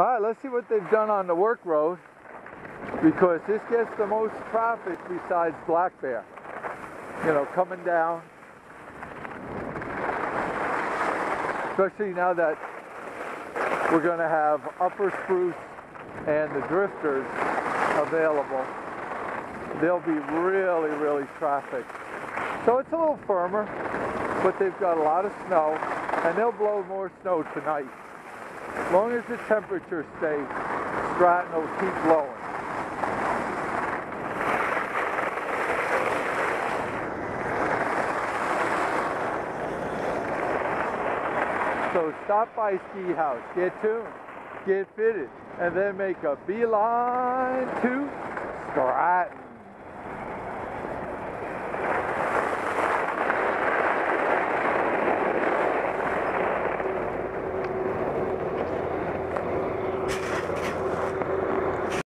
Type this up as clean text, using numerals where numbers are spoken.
All right, let's see what they've done on the work road, because this gets the most traffic besides Black Bear. You know, coming down. Especially now that we're going to have Upper Spruce and the Drifters available. They'll be really, really trafficked. So it's a little firmer, but they've got a lot of snow, and they'll blow more snow tonight. As long as the temperature stays, Stratton will keep blowing. So stop by Ski House, get tuned, get fitted, and then make a beeline to Stratton.